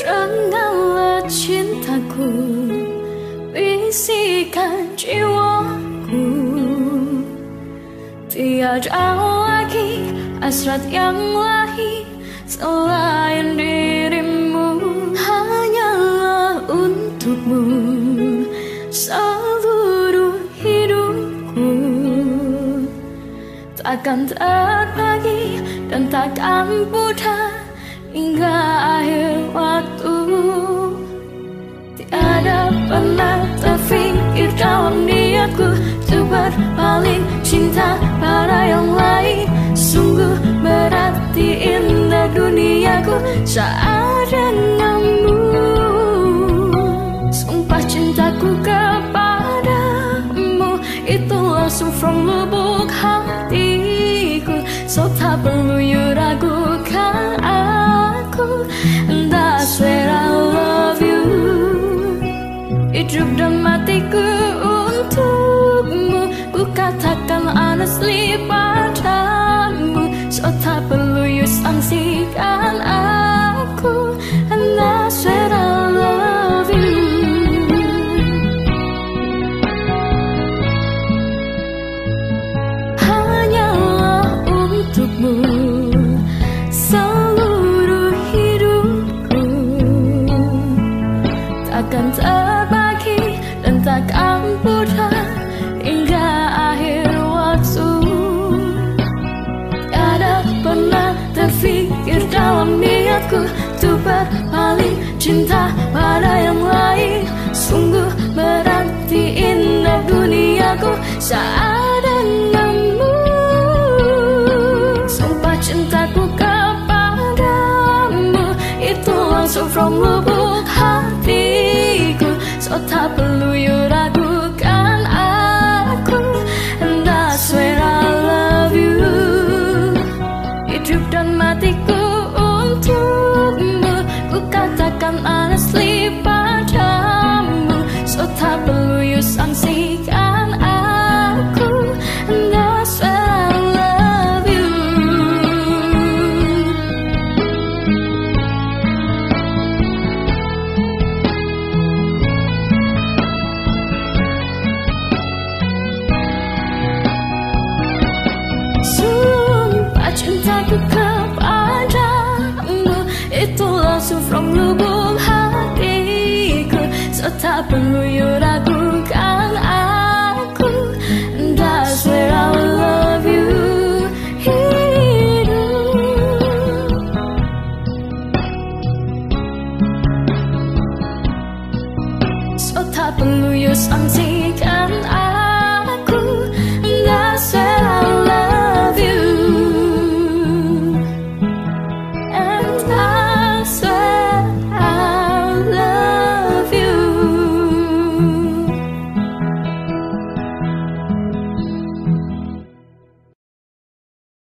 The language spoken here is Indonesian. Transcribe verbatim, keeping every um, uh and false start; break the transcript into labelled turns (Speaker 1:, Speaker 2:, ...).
Speaker 1: Janganlah cintaku bisikan jiwaku, tiada lagi hasrat yang lain selain dirimu. Hanyalah untukmu seluruh hidupku, takkan terbagi dan takkan pudar hingga akhir waktu. Tiada pernah terfikir dalam niatku untuk berpaling cinta pada yang lain. Sungguh berarti indah duniaku saat denganmu. Sumpah cintaku kepadamu itu langsung from lubuk hatiku. So tak perlu you ragukan aku, and that's where I love you. Hidup dan matiku untukmu, ku katakan honestly padamu. So tak perlu you sangsikan aku, and that's where I love you. Hanyalah untukmu seluruh hidupku, takkan terbagi dan takkan pudar hingga akhir waktu. Tiada pernah terfikir dalam niatku untuk berpaling cinta pada yang lain. Sungguh berarti indah duniaku saat denganmu. Sumpah cintaku kepadamu itu langsung from lubuk hatiku. So tak perlu you ragukan aku, and that's where I love you. Hidup dan matiku untukmu, ku katakan honestly padamu. So tak perlu you sangsikan aku, and that's where I love you. Sumpah cintaku kepadamu itu langsung from lubuk hatiku. So tak perlu you ragukan aku, and that's where I love you. Hidup, so tak perlu you sangsi